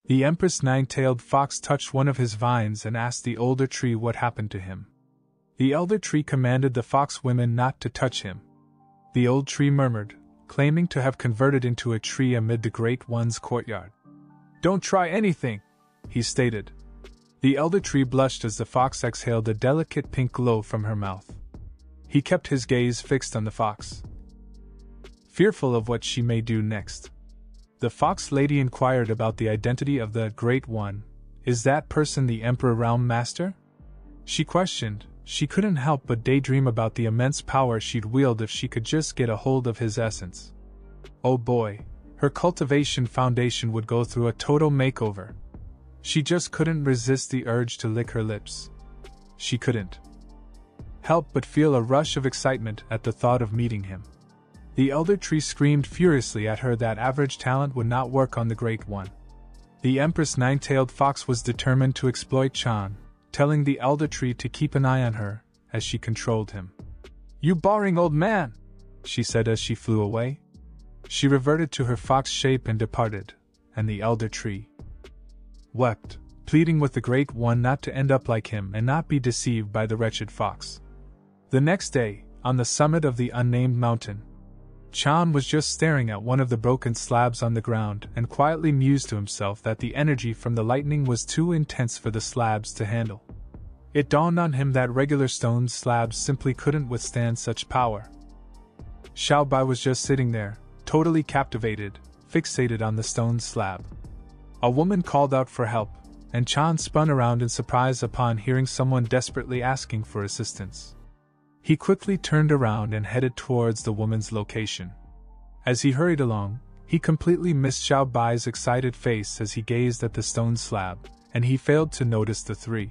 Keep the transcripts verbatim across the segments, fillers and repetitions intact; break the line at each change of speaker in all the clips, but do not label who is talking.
The Empress Nine-Tailed Fox touched one of his vines and asked the older tree what happened to him. The elder tree commanded the fox women not to touch him. The old tree murmured, claiming to have converted into a tree amid the Great One's courtyard. "Don't try anything," he stated. The elder tree blushed as the fox exhaled a delicate pink glow from her mouth. He kept his gaze fixed on the fox, fearful of what she may do next. The fox lady inquired about the identity of the Great One. "Is that person the Emperor Realm Master?" She questioned. She couldn't help but daydream about the immense power she'd wield if she could just get a hold of his essence. Oh boy, her cultivation foundation would go through a total makeover. She just couldn't resist the urge to lick her lips. She couldn't help but feel a rush of excitement at the thought of meeting him. The elder tree screamed furiously at her that average talent would not work on the Great One. The Empress Nine-Tailed Fox was determined to exploit Chan, telling the elder tree to keep an eye on her, as she controlled him. "You boring old man," she said as she flew away. She reverted to her fox shape and departed, and the elder tree wept, pleading with the Great One not to end up like him and not be deceived by the wretched fox. The next day, on the summit of the unnamed mountain, Chan was just staring at one of the broken slabs on the ground and quietly mused to himself that the energy from the lightning was too intense for the slabs to handle. It dawned on him that regular stone slabs simply couldn't withstand such power. Xiao Bai was just sitting there, totally captivated, fixated on the stone slab. A woman called out for help, and Chan spun around in surprise upon hearing someone desperately asking for assistance. He quickly turned around and headed towards the woman's location. As he hurried along, he completely missed Xiao Bai's excited face as he gazed at the stone slab, and he failed to notice the three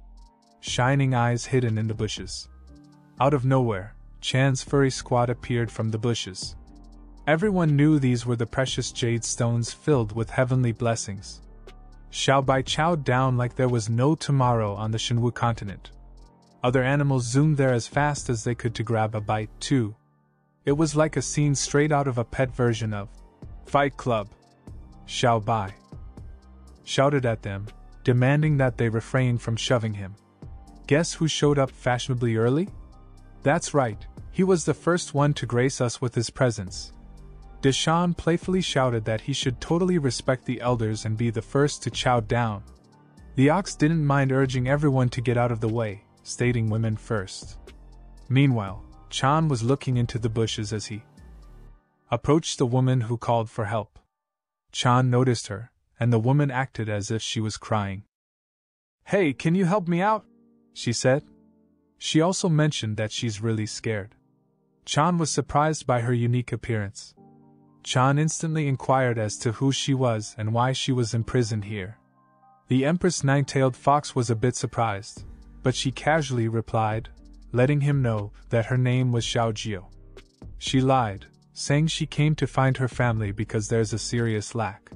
shining eyes hidden in the bushes. Out of nowhere, Chan's furry squad appeared from the bushes. Everyone knew these were the precious jade stones filled with heavenly blessings. Xiao Bai chowed down like there was no tomorrow on the Shenwu continent. Other animals zoomed there as fast as they could to grab a bite, too. It was like a scene straight out of a pet version of Fight Club. Xiao Bai shouted at them, demanding that they refrain from shoving him. Guess who showed up fashionably early? That's right, he was the first one to grace us with his presence. Deshan playfully shouted that he should totally respect the elders and be the first to chow down. The ox didn't mind urging everyone to get out of the way, stating women first. Meanwhile, Chan was looking into the bushes as he approached the woman who called for help. Chan noticed her, and the woman acted as if she was crying. "Hey, can you help me out?" she said. She also mentioned that she's really scared. Chan was surprised by her unique appearance. Chan instantly inquired as to who she was and why she was imprisoned here. The Empress Nine-Tailed Fox was a bit surprised, but she casually replied, letting him know that her name was Xiao Jiu. She lied, saying she came to find her family because there's a serious lack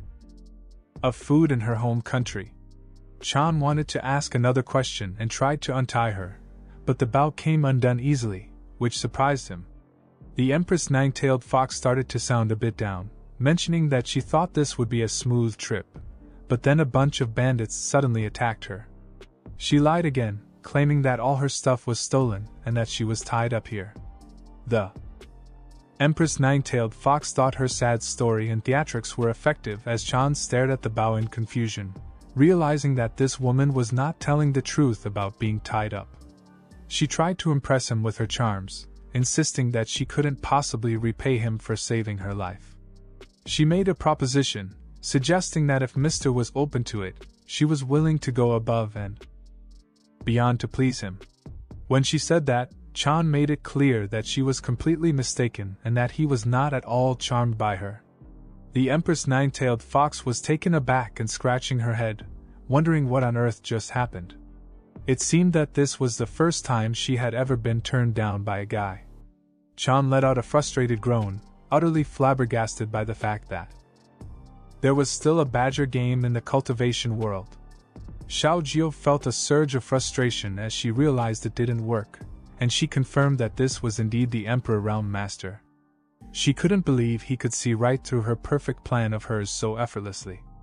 of food in her home country. Chan wanted to ask another question and tried to untie her, but the bow came undone easily, which surprised him. The Empress Nine-Tailed Fox started to sound a bit down, mentioning that she thought this would be a smooth trip, but then a bunch of bandits suddenly attacked her. She lied again, claiming that all her stuff was stolen and that she was tied up here. The Empress Nine-Tailed Fox thought her sad story and theatrics were effective as Chan stared at the bow in confusion, realizing that this woman was not telling the truth about being tied up. She tried to impress him with her charms, insisting that she couldn't possibly repay him for saving her life. She made a proposition, suggesting that if Mister was open to it, she was willing to go above and beyond to please him. When she said that, Chan made it clear that she was completely mistaken and that he was not at all charmed by her. The Empress Nine-Tailed Fox was taken aback and scratching her head, wondering what on earth just happened. It seemed that this was the first time she had ever been turned down by a guy. Chan let out a frustrated groan, utterly flabbergasted by the fact that there was still a badger game in the cultivation world. Xiao Jiu felt a surge of frustration as she realized it didn't work, and she confirmed that this was indeed the Emperor Realm Master. She couldn't believe he could see right through her perfect plan of hers so effortlessly.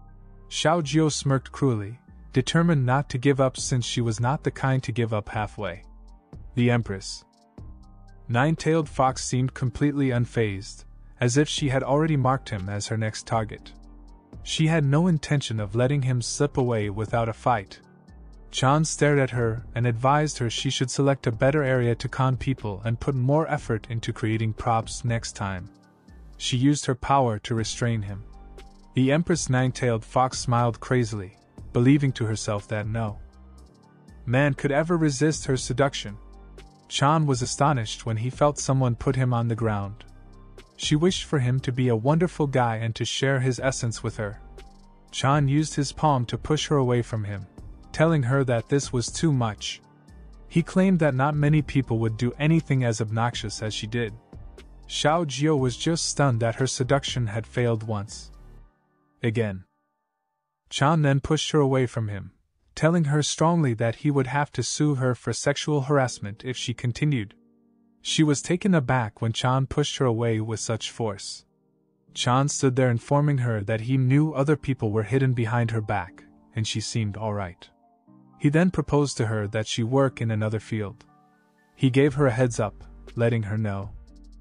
Xiao Jiao smirked cruelly, determined not to give up since she was not the kind to give up halfway. The Empress. Nine-tailed Fox seemed completely unfazed, as if she had already marked him as her next target. She had no intention of letting him slip away without a fight. Chan stared at her and advised her she should select a better area to con people and put more effort into creating props next time. She used her power to restrain him. The Empress Nine-tailed Fox smiled crazily, believing to herself that no man could ever resist her seduction. Chan was astonished when he felt someone put him on the ground. She wished for him to be a wonderful guy and to share his essence with her. Chan used his palm to push her away from him, telling her that this was too much. He claimed that not many people would do anything as obnoxious as she did. Xiao Jiao was just stunned that her seduction had failed once again. Chan then pushed her away from him, telling her strongly that he would have to sue her for sexual harassment if she continued. She was taken aback when Chan pushed her away with such force. Chan stood there informing her that he knew other people were hidden behind her back, and she seemed alright. He then proposed to her that she work in another field. He gave her a heads up, letting her know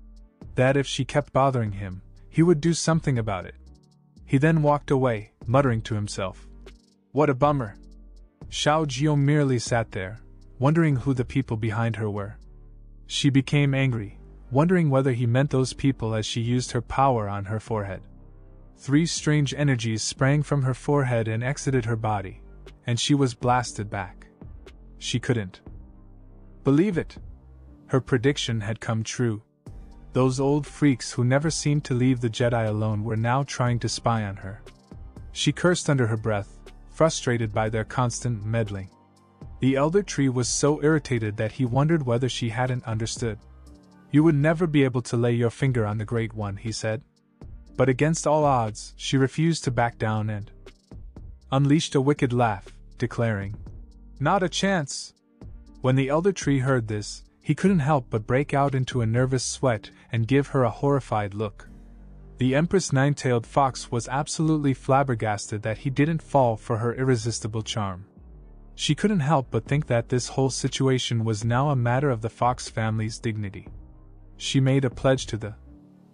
that if she kept bothering him, he would do something about it. He then walked away, muttering to himself, "What a bummer." Xiao Jiao merely sat there, wondering who the people behind her were. She became angry, wondering whether he meant those people as she used her power on her forehead. Three strange energies sprang from her forehead and exited her body, and she was blasted back. She couldn't believe it. Her prediction had come true. Those old freaks who never seemed to leave the Jedi alone were now trying to spy on her. She cursed under her breath, frustrated by their constant meddling. The Elder Tree was so irritated that he wondered whether she hadn't understood. "You would never be able to lay your finger on the Great One," he said. But against all odds, she refused to back down and unleashed a wicked laugh, declaring, "Not a chance." When the Elder Tree heard this, he couldn't help but break out into a nervous sweat and give her a horrified look. The Empress Nine-tailed Fox was absolutely flabbergasted that he didn't fall for her irresistible charm. She couldn't help but think that this whole situation was now a matter of the Fox family's dignity. She made a pledge to the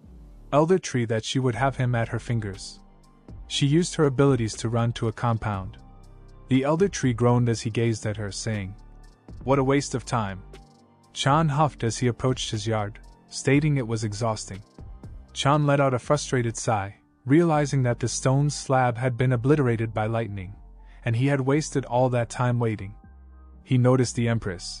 Elder Tree that she would have him at her fingers. She used her abilities to run to a compound. The Elder Tree groaned as he gazed at her, saying, "What a waste of time." Chan huffed as he approached his yard, stating it was exhausting. Chan let out a frustrated sigh, realizing that the stone slab had been obliterated by lightning, and he had wasted all that time waiting. He noticed the Empress,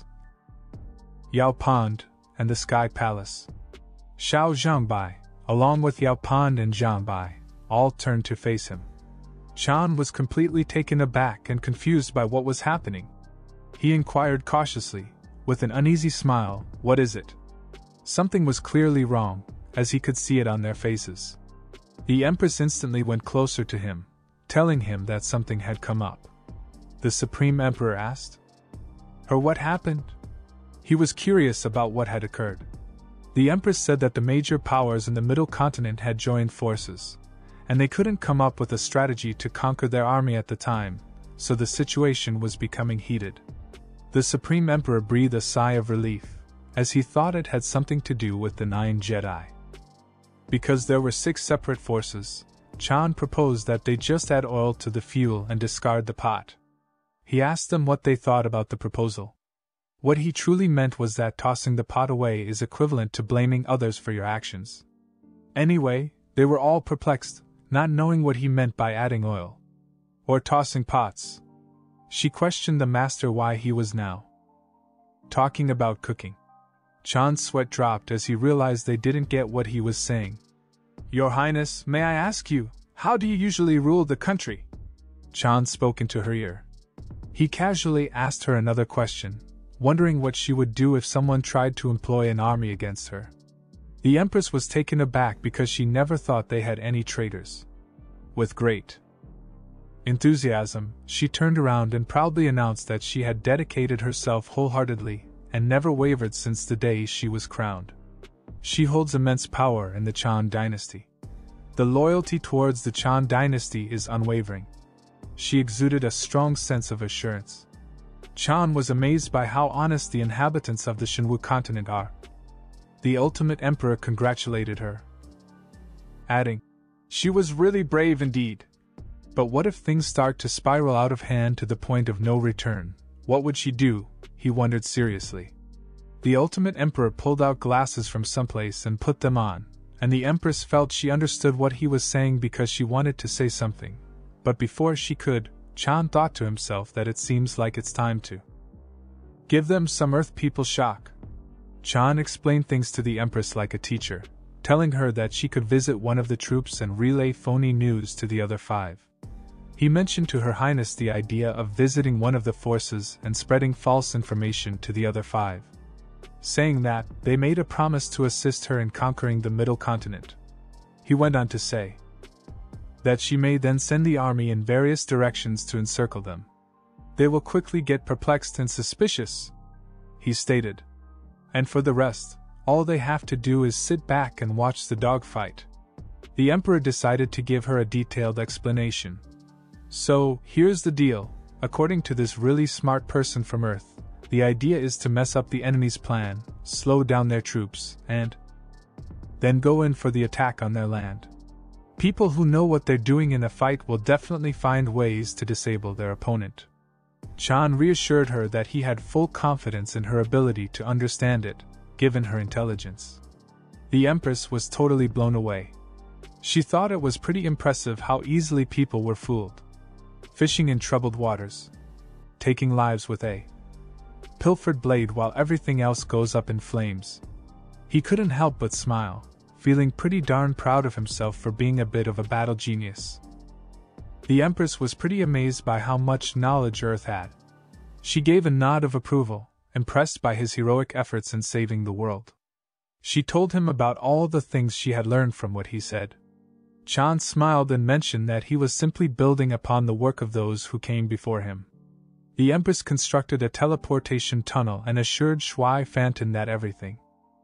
Yao Pond, and the Sky Palace. Xiao Zhangbai, along with Yao Pond and Zhangbai, all turned to face him. Chan was completely taken aback and confused by what was happening. He inquired cautiously, with an uneasy smile, "What is it?" Something was clearly wrong, as he could see it on their faces. The Empress instantly went closer to him, telling him that something had come up. The Supreme Emperor asked her what happened. He was curious about what had occurred. The Empress said that the major powers in the Middle Continent had joined forces, and they couldn't come up with a strategy to conquer their army at the time, so the situation was becoming heated. The Supreme Emperor breathed a sigh of relief, as he thought it had something to do with the Nine Jedi. Because there were six separate forces, Chan proposed that they just add oil to the fuel and discard the pot. He asked them what they thought about the proposal. What he truly meant was that tossing the pot away is equivalent to blaming others for your actions. Anyway, they were all perplexed, not knowing what he meant by adding oil or tossing pots. She questioned the master why he was now talking about cooking. Chan's sweat dropped as he realized they didn't get what he was saying. "Your Highness, may I ask you, how do you usually rule the country?" Chan spoke into her ear. He casually asked her another question, wondering what she would do if someone tried to employ an army against her. The Empress was taken aback because she never thought they had any traitors. With great enthusiasm, she turned around and proudly announced that she had dedicated herself wholeheartedly and never wavered since the day she was crowned. She holds immense power in the Chan dynasty. The loyalty towards the Chan dynasty is unwavering. She exuded a strong sense of assurance. Chan was amazed by how honest the inhabitants of the Shenwu continent are. The ultimate emperor congratulated her, adding, "She was really brave indeed. But what if things start to spiral out of hand to the point of no return? What would she do?" he wondered seriously. The ultimate emperor pulled out glasses from someplace and put them on, and the empress felt she understood what he was saying because she wanted to say something. But before she could, Chan thought to himself that it seems like it's time to give them some Earth people shock. Chan explained things to the empress like a teacher, telling her that she could visit one of the troops and relay phony news to the other five. He mentioned to Her Highness the idea of visiting one of the forces and spreading false information to the other five, saying that they made a promise to assist her in conquering the Middle Continent. He went on to say that she may then send the army in various directions to encircle them. They will quickly get perplexed and suspicious, he stated. And for the rest, all they have to do is sit back and watch the dogfight. The emperor decided to give her a detailed explanation. So, here's the deal. According to this really smart person from Earth, the idea is to mess up the enemy's plan, slow down their troops, and then go in for the attack on their land. People who know what they're doing in a fight will definitely find ways to disable their opponent. Chan reassured her that he had full confidence in her ability to understand it, given her intelligence. The Empress was totally blown away. She thought it was pretty impressive how easily people were fooled. Fishing in troubled waters. Taking lives with a pilfered blade while everything else goes up in flames. He couldn't help but smile, feeling pretty darn proud of himself for being a bit of a battle genius. The Empress was pretty amazed by how much knowledge Earth had. She gave a nod of approval, impressed by his heroic efforts in saving the world. She told him about all the things she had learned from what he said. Chan smiled and mentioned that he was simply building upon the work of those who came before him. The Empress constructed a teleportation tunnel and assured Shuai Fantin that everything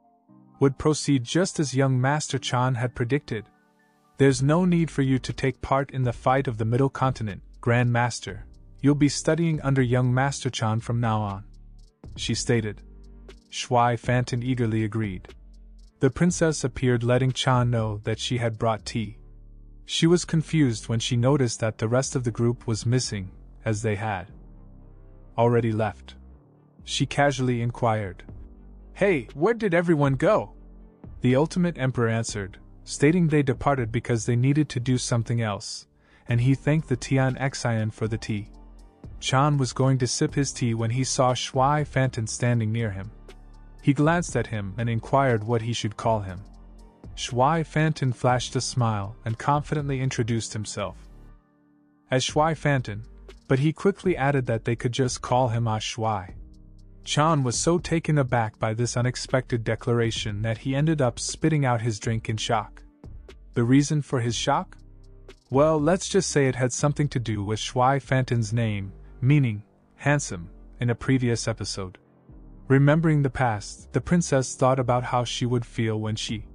would proceed just as young Master Chan had predicted. "There's no need for you to take part in the fight of the Middle Continent, Grand Master. You'll be studying under young Master Chan from now on," she stated. Shuai Fantin eagerly agreed. The princess appeared, letting Chan know that she had brought tea. She was confused when she noticed that the rest of the group was missing, as they had already left. She casually inquired, "Hey, where did everyone go?" The Ultimate Emperor answered, stating they departed because they needed to do something else, and he thanked the Tian Xian for the tea. Chan was going to sip his tea when he saw Shuai Fantin standing near him. He glanced at him and inquired what he should call him. Shuai Fantin flashed a smile and confidently introduced himself as Shuai Fantin, but he quickly added that they could just call him Ah Shuai. Chan was so taken aback by this unexpected declaration that he ended up spitting out his drink in shock. The reason for his shock? Well, let's just say it had something to do with Shuai Fantin's name, meaning handsome, in a previous episode. Remembering the past, the princess thought about how she would feel when she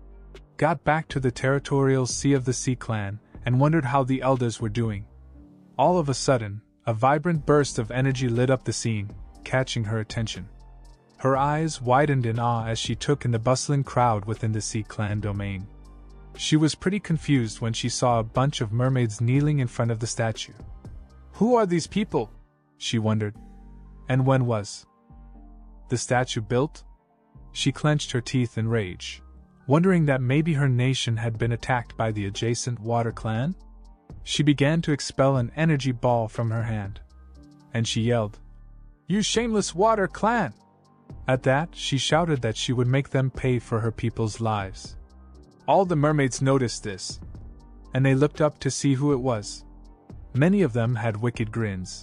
got back to the territorial sea of the Sea Clan, and wondered how the elders were doing. All of a sudden, a vibrant burst of energy lit up the scene, catching her attention. Her eyes widened in awe as she took in the bustling crowd within the Sea Clan domain. She was pretty confused when she saw a bunch of mermaids kneeling in front of the statue. Who are these people? She wondered. And when was the statue built? She clenched her teeth in rage, wondering that maybe her nation had been attacked by the adjacent Water Clan. She began to expel an energy ball from her hand, and she yelled, "You shameless Water Clan!" At that, she shouted that she would make them pay for her people's lives. All the mermaids noticed this, and they looked up to see who it was. Many of them had wicked grins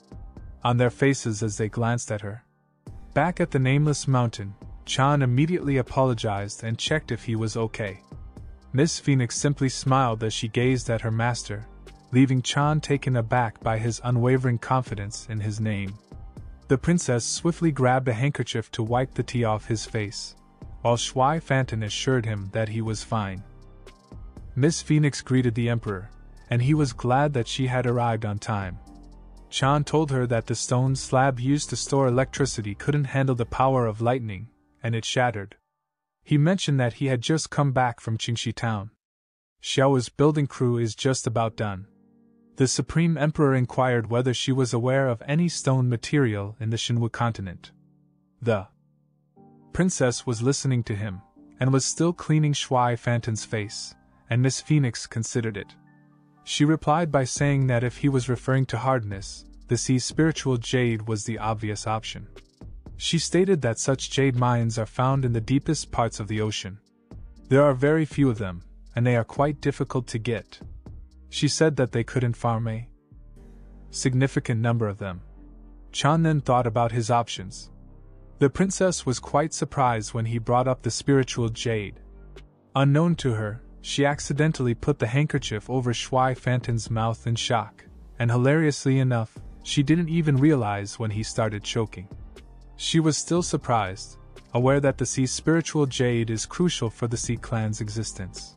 on their faces as they glanced at her. Back at the Nameless Mountain, Chan immediately apologized and checked if he was okay. Miss Phoenix simply smiled as she gazed at her master, leaving Chan taken aback by his unwavering confidence in his name. The princess swiftly grabbed a handkerchief to wipe the tea off his face, while Shuai Fantin assured him that he was fine. Miss Phoenix greeted the emperor, and he was glad that she had arrived on time. Chan told her that the stone slab used to store electricity couldn't handle the power of lightning, and it shattered. He mentioned that he had just come back from Qingxi town. Xiao's building crew is just about done. The Supreme Emperor inquired whether she was aware of any stone material in the Shenwu continent. The princess was listening to him, and was still cleaning Shuai Fanton's face, and Miss Phoenix considered it. She replied by saying that if he was referring to hardness, the sea spiritual jade was the obvious option. She stated that such jade mines are found in the deepest parts of the ocean. There are very few of them, and they are quite difficult to get. She said that they couldn't farm a significant number of them. Chan then thought about his options. The princess was quite surprised when he brought up the spiritual jade. Unknown to her, she accidentally put the handkerchief over Shuai Fanton's mouth in shock, and hilariously enough, she didn't even realize when he started choking. She was still surprised, aware that the sea spiritual jade is crucial for the Sea clan's existence.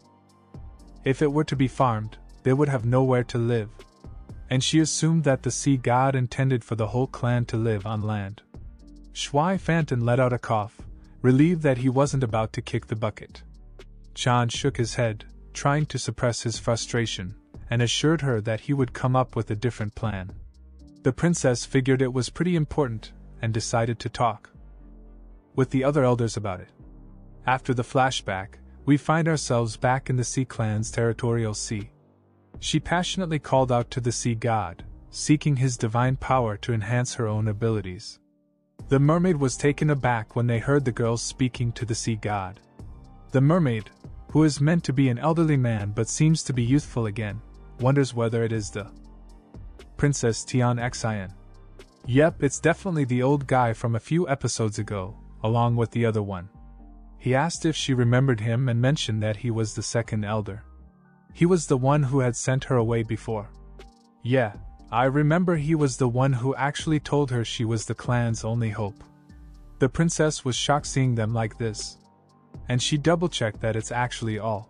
If it were to be farmed, they would have nowhere to live, and she assumed that the sea god intended for the whole clan to live on land. Shuai Fanton let out a cough, relieved that he wasn't about to kick the bucket. Chan shook his head, trying to suppress his frustration, and assured her that he would come up with a different plan. The princess figured it was pretty important, and decided to talk with the other elders about it. After the flashback, we find ourselves back in the Sea clan's territorial sea. She passionately called out to the sea god, seeking his divine power to enhance her own abilities. The mermaid was taken aback when they heard the girls speaking to the sea god. The mermaid, who is meant to be an elderly man but seems to be youthful again, wonders whether it is the Princess Tian Xian. Yep, it's definitely the old guy from a few episodes ago, along with the other one. He asked if she remembered him and mentioned that he was the second elder. He was the one who had sent her away before. Yeah, I remember he was the one who actually told her she was the clan's only hope. The princess was shocked seeing them like this, and she double-checked that it's actually all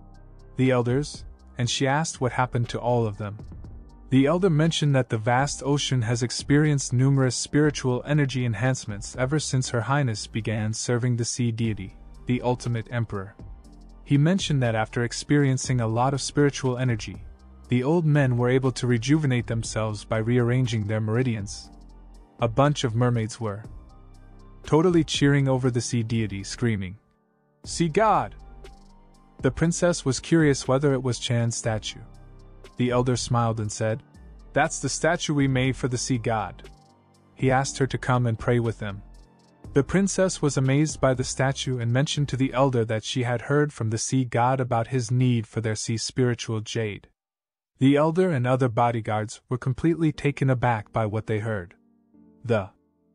the elders, and she asked what happened to all of them. The elder mentioned that the vast ocean has experienced numerous spiritual energy enhancements ever since Her Highness began serving the sea deity, the ultimate emperor. He mentioned that after experiencing a lot of spiritual energy, the old men were able to rejuvenate themselves by rearranging their meridians. A bunch of mermaids were totally cheering over the sea deity, screaming, "Sea god!" The princess was curious whether it was Chan's statue. The elder smiled and said, "That's the statue we made for the sea god." He asked her to come and pray with them. The princess was amazed by the statue and mentioned to the elder that she had heard from the sea god about his need for their sea spiritual jade. The elder and other bodyguards were completely taken aback by what they heard. The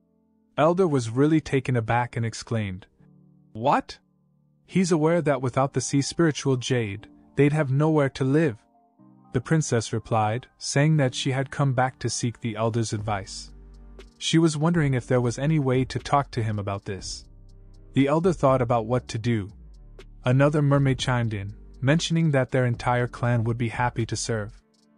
elder was really taken aback and exclaimed, "What? He's aware that without the sea spiritual jade, they'd have nowhere to live." The princess replied, saying that she had come back to seek the elder's advice. She was wondering if there was any way to talk to him about this. The elder thought about what to do. Another mermaid chimed in, mentioning that their entire clan would be happy to serve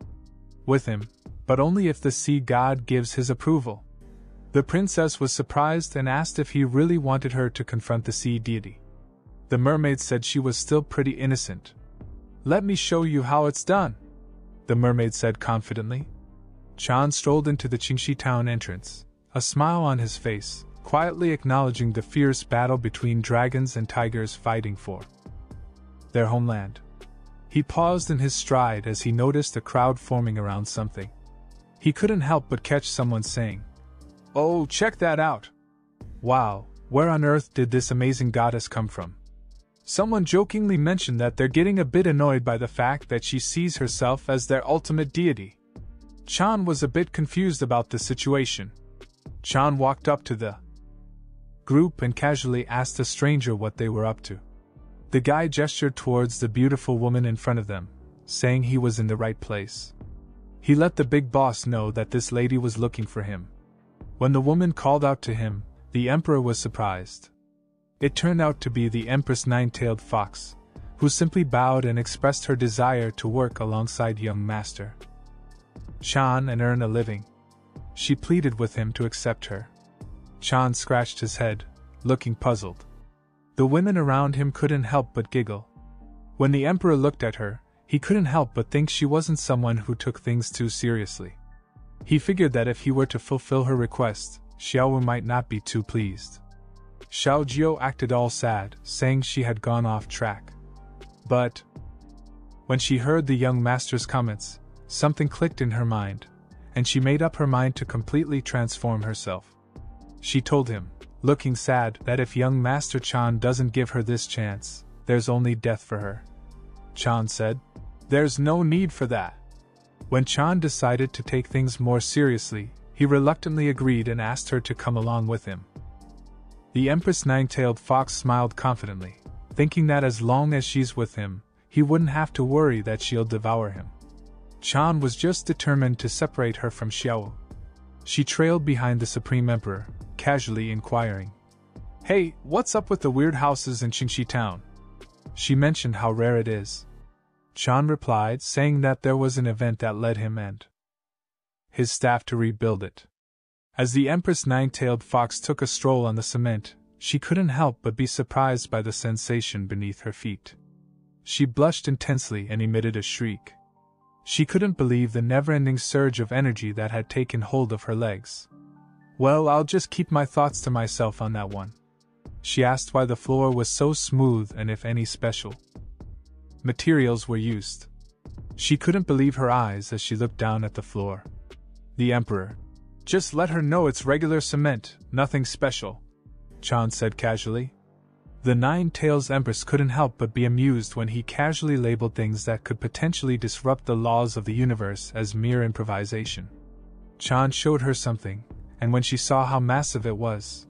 with him, but only if the sea god gives his approval. The princess was surprised and asked if he really wanted her to confront the sea deity. The mermaid said she was still pretty innocent. "Let me show you how it's done," the mermaid said confidently. Chan strolled into the Qingxi town entrance, a smile on his face, quietly acknowledging the fierce battle between dragons and tigers fighting for their homeland. He paused in his stride as he noticed a crowd forming around something. He couldn't help but catch someone saying, "Oh, check that out! Wow, where on earth did this amazing goddess come from?" Someone jokingly mentioned that they're getting a bit annoyed by the fact that she sees herself as their ultimate deity. Chan was a bit confused about the situation. Chan walked up to the group and casually asked a stranger what they were up to. The guy gestured towards the beautiful woman in front of them, saying he was in the right place. He let the big boss know that this lady was looking for him. When the woman called out to him, the emperor was surprised. It turned out to be the Empress Nine-Tailed Fox, who simply bowed and expressed her desire to work alongside young master Chan and earn a living. She pleaded with him to accept her. Chan scratched his head, looking puzzled. The women around him couldn't help but giggle. When the emperor looked at her, he couldn't help but think she wasn't someone who took things too seriously. He figured that if he were to fulfill her request, Xiaowu might not be too pleased. Xiaojiao acted all sad, saying she had gone off track. But when she heard the young master's comments, something clicked in her mind, and she made up her mind to completely transform herself. She told him, looking sad, that if young Master Chan doesn't give her this chance, there's only death for her. Chan said, "There's no need for that." When Chan decided to take things more seriously, he reluctantly agreed and asked her to come along with him. The Empress Nine-Tailed Fox smiled confidently, thinking that as long as she's with him, he wouldn't have to worry that she'll devour him. Chan was just determined to separate her from Xiaowu. She trailed behind the Supreme Emperor, casually inquiring, "Hey, what's up with the weird houses in Qingxi town?" She mentioned how rare it is. Chan replied, saying that there was an event that led him and his staff to rebuild it. As the Empress Nine-Tailed Fox took a stroll on the cement, she couldn't help but be surprised by the sensation beneath her feet. She blushed intensely and emitted a shriek. She couldn't believe the never-ending surge of energy that had taken hold of her legs. "Well, I'll just keep my thoughts to myself on that one." She asked why the floor was so smooth and if any special materials were used. She couldn't believe her eyes as she looked down at the floor. The Emperor, "Just let her know it's regular cement, nothing special," Chan said casually. The Nine-Tails Empress couldn't help but be amused when he casually labeled things that could potentially disrupt the laws of the universe as mere improvisation. Chan showed her something, and when she saw how massive it was,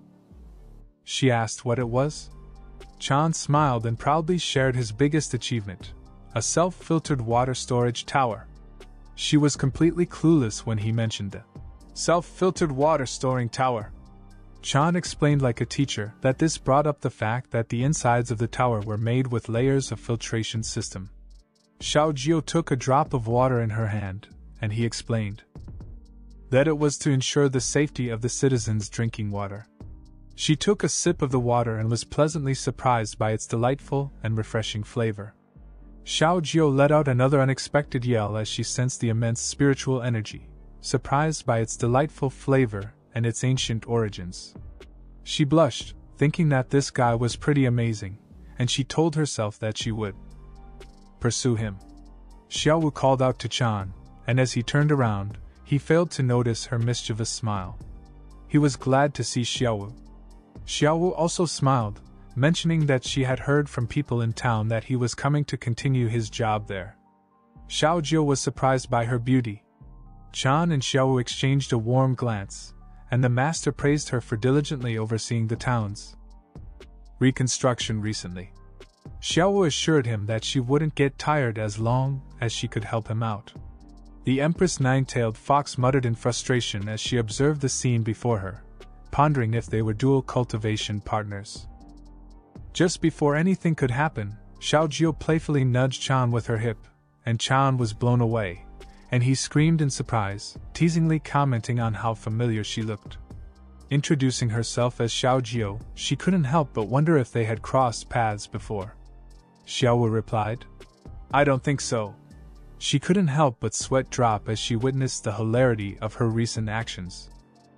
she asked what it was. Chan smiled and proudly shared his biggest achievement, a self-filtered water storage tower. She was completely clueless when he mentioned the self-filtered water storing tower. Chan explained like a teacher that this brought up the fact that the insides of the tower were made with layers of filtration system. Xiaojiao took a drop of water in her hand, and he explained that it was to ensure the safety of the citizens' drinking water. She took a sip of the water and was pleasantly surprised by its delightful and refreshing flavor. Xiaojiao let out another unexpected yell as she sensed the immense spiritual energy, surprised by its delightful flavor and its ancient origins. She blushed, thinking that this guy was pretty amazing, and she told herself that she would pursue him. Xiaowu called out to Chan, and as he turned around, he failed to notice her mischievous smile. He was glad to see Xiaowu. Xiaowu also smiled, mentioning that she had heard from people in town that he was coming to continue his job there. Xiaojiao was surprised by her beauty. Chan and Xiaowu exchanged a warm glance, and the master praised her for diligently overseeing the town's reconstruction recently. Xiaowu assured him that she wouldn't get tired as long as she could help him out. The Empress Nine-Tailed Fox muttered in frustration as she observed the scene before her, pondering if they were dual cultivation partners. Just before anything could happen, Xiaojiao playfully nudged Chan with her hip, and Chan was blown away, and he screamed in surprise, teasingly commenting on how familiar she looked. Introducing herself as Xiaojiao, she couldn't help but wonder if they had crossed paths before. Xiaowu replied, "I don't think so." She couldn't help but sweat drop as she witnessed the hilarity of her recent actions.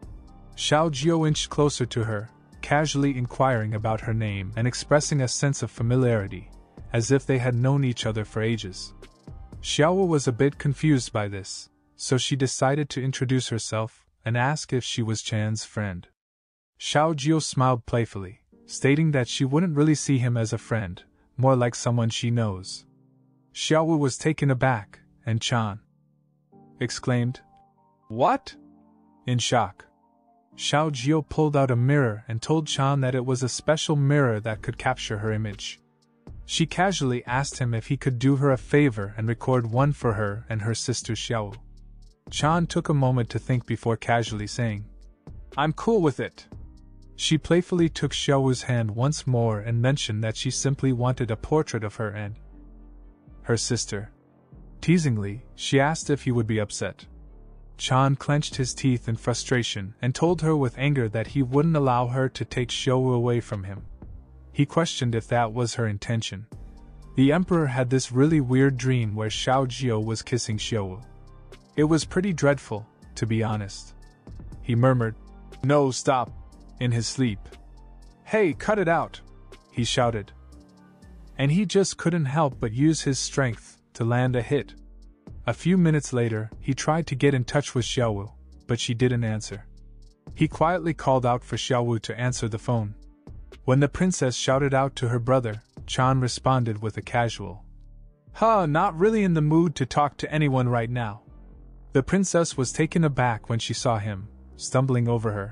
Xiaojiao inched closer to her, casually inquiring about her name and expressing a sense of familiarity, as if they had known each other for ages. Xiaowu was a bit confused by this, so she decided to introduce herself and ask if she was Chan's friend. Xiaojiao smiled playfully, stating that she wouldn't really see him as a friend, more like someone she knows. Xiaowu was taken aback, and Chan exclaimed, "What?" in shock. Xiaojiao pulled out a mirror and told Chan that it was a special mirror that could capture her image. She casually asked him if he could do her a favor and record one for her and her sister Xiaowu. Chan took a moment to think before casually saying, "I'm cool with it." She playfully took Xiaowu's hand once more and mentioned that she simply wanted a portrait of her and her sister. Teasingly, she asked if he would be upset. Chan clenched his teeth in frustration and told her with anger that he wouldn't allow her to take Xiaowu away from him. He questioned if that was her intention. The emperor had this really weird dream where Xiao Jiao was kissing Xiaowu. It was pretty dreadful, to be honest. He murmured, "No, stop," in his sleep. "Hey, cut it out," he shouted. And he just couldn't help but use his strength to land a hit. A few minutes later, he tried to get in touch with Xiaowu, but she didn't answer. He quietly called out for Xiaowu to answer the phone. When the princess shouted out to her brother, Chan responded with a casual, "Huh, not really in the mood to talk to anyone right now." The princess was taken aback when she saw him, stumbling over her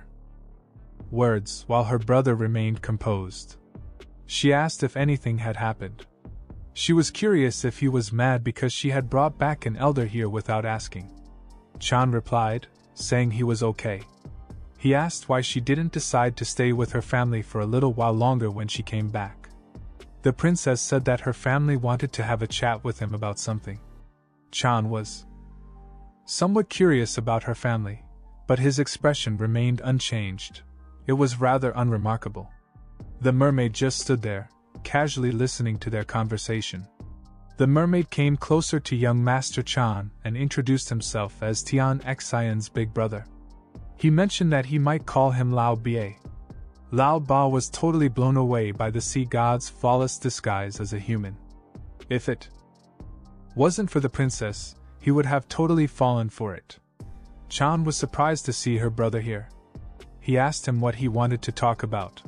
words while her brother remained composed. She asked if anything had happened. She was curious if he was mad because she had brought back an elder here without asking. Chan replied, saying he was okay. He asked why she didn't decide to stay with her family for a little while longer when she came back. The princess said that her family wanted to have a chat with him about something. Chan was somewhat curious about her family, but his expression remained unchanged. It was rather unremarkable. The mermaid just stood there, casually listening to their conversation. The mermaid came closer to young Master Chan and introduced himself as Tian Xian's big brother. He mentioned that he might call him Lao Bie. Lao Ba was totally blown away by the sea god's flawless disguise as a human. If it wasn't for the princess, he would have totally fallen for it. Chan was surprised to see her brother here. He asked him what he wanted to talk about.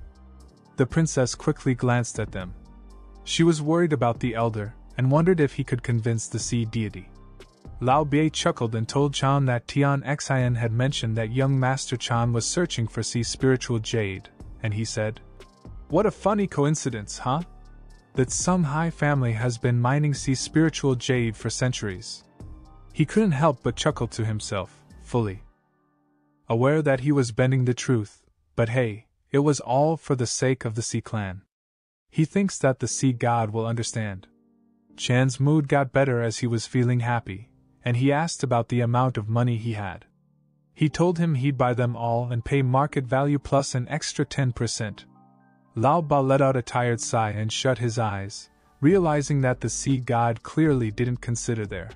The princess quickly glanced at them. She was worried about the elder and wondered if he could convince the sea deity. Lao Bie chuckled and told Chan that Tian Xian had mentioned that young Master Chan was searching for sea spiritual jade, and he said, "What a funny coincidence, huh? That some high family has been mining sea spiritual jade for centuries." He couldn't help but chuckle to himself, fully aware that he was bending the truth, but hey, it was all for the sake of the Sea clan. He thinks that the sea god will understand. Chan's mood got better as he was feeling happy, and he asked about the amount of money he had. He told him he'd buy them all and pay market value plus an extra ten percent. Lao Ba let out a tired sigh and shut his eyes, realizing that the sea god clearly didn't consider their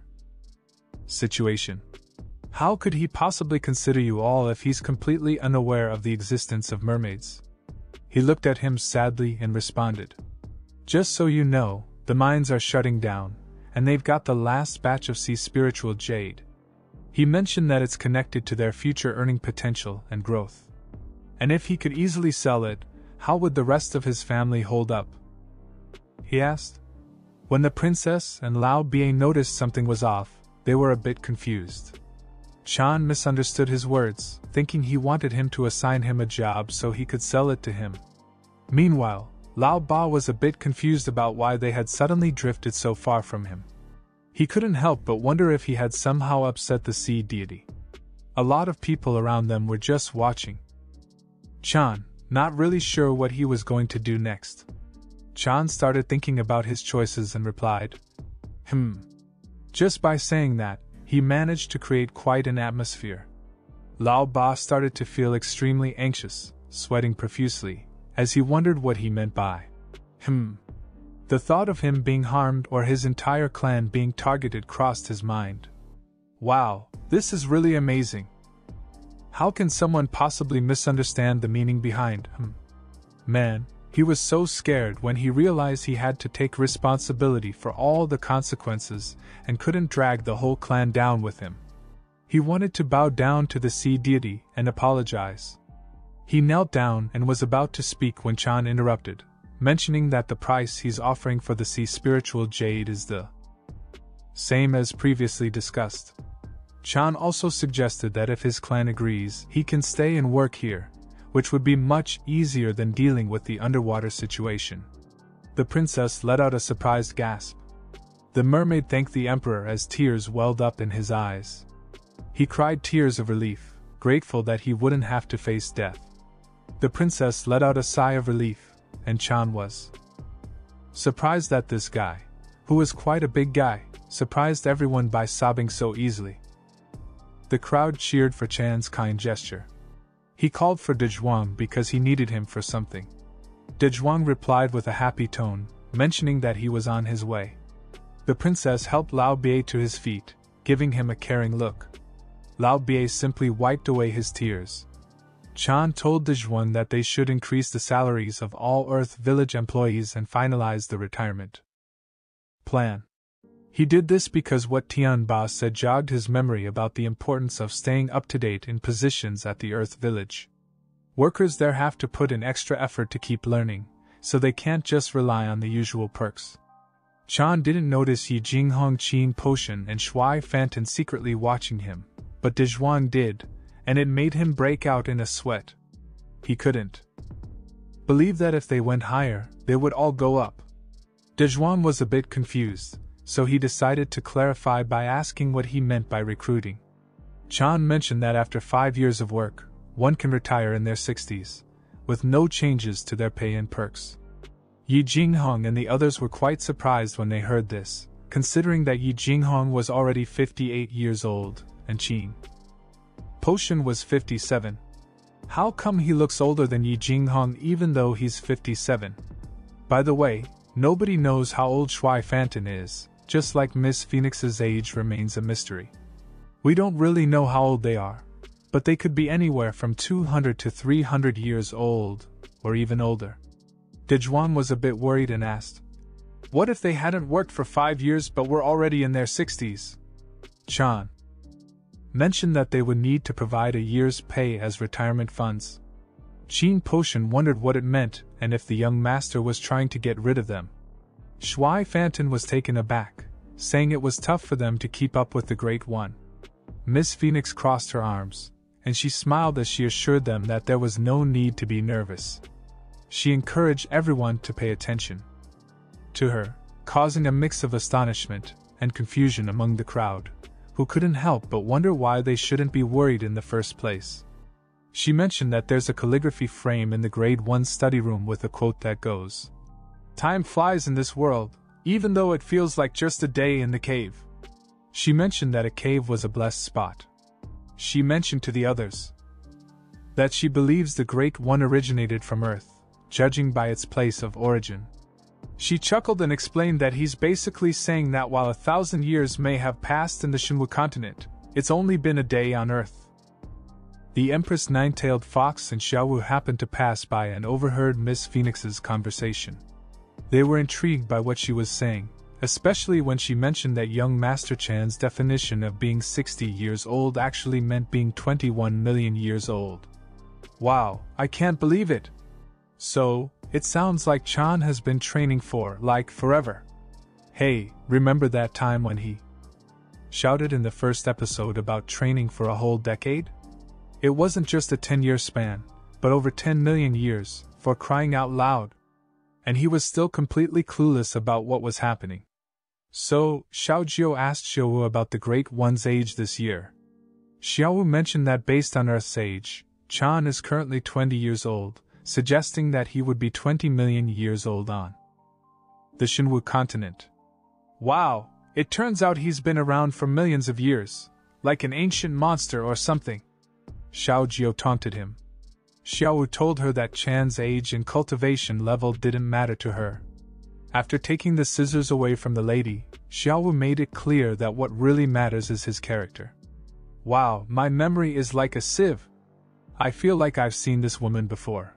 situation. How could he possibly consider you all if he's completely unaware of the existence of mermaids? He looked at him sadly and responded, "Just so you know, the mines are shutting down, and they've got the last batch of sea spiritual jade." He mentioned that it's connected to their future earning potential and growth. And if he could easily sell it, how would the rest of his family hold up? He asked. When the princess and Lao Bie noticed something was off, they were a bit confused. Chan misunderstood his words, thinking he wanted him to assign him a job so he could sell it to him. Meanwhile, Lao Ba was a bit confused about why they had suddenly drifted so far from him. He couldn't help but wonder if he had somehow upset the sea deity. A lot of people around them were just watching. Chan, not really sure what he was going to do next. Chan started thinking about his choices and replied, Hmm. Just by saying that, he managed to create quite an atmosphere. Lao Ba started to feel extremely anxious, sweating profusely, as he wondered what he meant by hmm. The thought of him being harmed or his entire clan being targeted crossed his mind. Wow, this is really amazing. How can someone possibly misunderstand the meaning behind hmm? Man, he was so scared when he realized he had to take responsibility for all the consequences and couldn't drag the whole clan down with him. He wanted to bow down to the sea deity and apologize. He knelt down and was about to speak when Chan interrupted, mentioning that the price he's offering for the sea spiritual jade is the same as previously discussed. Chan also suggested that if his clan agrees, he can stay and work here, which would be much easier than dealing with the underwater situation. The princess let out a surprised gasp. The mermaid thanked the emperor as tears welled up in his eyes. He cried tears of relief, grateful that he wouldn't have to face death. The princess let out a sigh of relief, and Chan was surprised that this guy, who was quite a big guy, surprised everyone by sobbing so easily. The crowd cheered for Chan's kind gesture. He called for Dezhuang because he needed him for something. Dezhuang replied with a happy tone, mentioning that he was on his way. The princess helped Lao Bie to his feet, giving him a caring look. Lao Bie simply wiped away his tears. Chan told Dezhuang that they should increase the salaries of all Earth Village employees and finalize the retirement plan. He did this because what Tian Ba said jogged his memory about the importance of staying up to date in positions at the Earth Village. Workers there have to put in extra effort to keep learning, so they can't just rely on the usual perks. Chan didn't notice Yi Jinghong, Qin Potion, and Shuai Fantin secretly watching him, but Dezhuang did, and it made him break out in a sweat. He couldn't believe that if they went higher, they would all go up. Dezhuang was a bit confused, so he decided to clarify by asking what he meant by recruiting. Chan mentioned that after five years of work, one can retire in their sixties, with no changes to their pay and perks. Yi Jinghong and the others were quite surprised when they heard this, considering that Yi Jinghong was already fifty-eight years old, and Qin Potion was fifty-seven. How come he looks older than Yi Jinghong even though he's fifty-seven? By the way, nobody knows how old Shuai Fantin is, just like Miss Phoenix's age remains a mystery. We don't really know how old they are, but they could be anywhere from two hundred to three hundred years old, or even older. Dezhuang was a bit worried and asked, "What if they hadn't worked for five years but were already in their sixties? Chan mentioned that they would need to provide a year's pay as retirement funds. Qin Potion wondered what it meant and if the young master was trying to get rid of them. Shuai Fantin was taken aback, saying it was tough for them to keep up with the Great One. Miss Phoenix crossed her arms, and she smiled as she assured them that there was no need to be nervous. She encouraged everyone to pay attention to her, causing a mix of astonishment and confusion among the crowd, who couldn't help but wonder why they shouldn't be worried in the first place. She mentioned that there's a calligraphy frame in the Grade one study room with a quote that goes, "Time flies in this world, even though it feels like just a day in the cave." She mentioned that a cave was a blessed spot. She mentioned to the others that she believes the Great One originated from Earth, judging by its place of origin. She chuckled and explained that he's basically saying that while a thousand years may have passed in the Shenwu continent, it's only been a day on Earth. The Empress Nine-Tailed Fox and Xiaowu happened to pass by and overheard Miss Phoenix's conversation. They were intrigued by what she was saying, especially when she mentioned that young Master Chan's definition of being sixty years old actually meant being twenty-one million years old. Wow, I can't believe it! So, it sounds like Chan has been training for, like, forever. Hey, remember that time when he shouted in the first episode about training for a whole decade? It wasn't just a ten-year span, but over ten million years, for crying out loud. And he was still completely clueless about what was happening. So, Xiaojiu asked Xiaowu about the Great One's age this year. Xiaowu mentioned that based on Earth's age, Chan is currently twenty years old, suggesting that he would be twenty million years old on the Shenwu continent. Wow, it turns out he's been around for millions of years, like an ancient monster or something. Xiaojiu taunted him. Xiaowu told her that Chan's age and cultivation level didn't matter to her. After taking the scissors away from the lady, Xiaowu made it clear that what really matters is his character. Wow, my memory is like a sieve. I feel like I've seen this woman before,